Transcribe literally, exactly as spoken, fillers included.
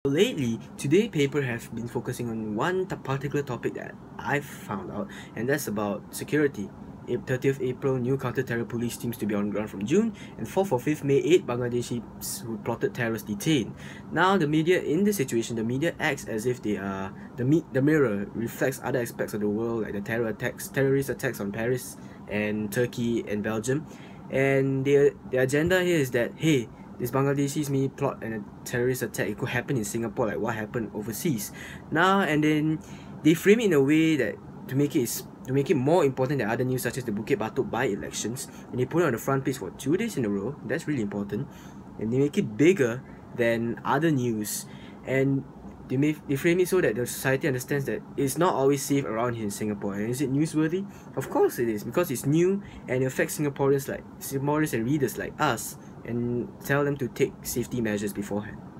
Lately, Today paper have been focusing on one t- particular topic that I've found out, and that's about security. Ap- thirtieth April, new counter-terror police teams to be on ground from June, and fourth or fifth May, eight Bangladeshis who plotted terrorists detained. Now, the media, in this situation, the media acts as if they are the me- the mirror reflects other aspects of the world, like the terror attacks, terrorist attacks on Paris and Turkey and Belgium, and their their agenda here is that hey, this Bangladeshis may plot a terrorist attack. It could happen in Singapore, like what happened overseas. Now and then, they frame it in a way that to make it to make it more important than other news such as the Bukit Batok by-elections, and they put it on the front page for two days in a row. That's really important, and they make it bigger than other news, and they may they frame it so that the society understands that it's not always safe around here in Singapore. And is it newsworthy? Of course it is, because it's new and it affects Singaporeans like Singaporeans and readers like us, and tell them to take safety measures beforehand.